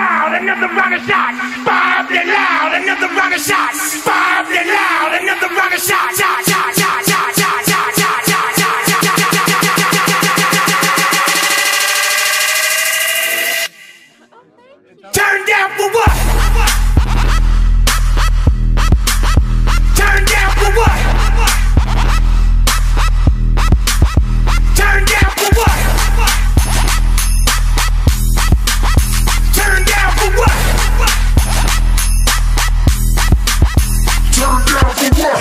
loud, another rocket shot. Fired and loud, another rocket shot. Fired and loud, another rocket shot. Shot, shot, shot, shot, shot, shot, shot, shot, shot, shot. Turn down for what? Turn down for what? Turn down for what? Turn down for what? Turn down for what?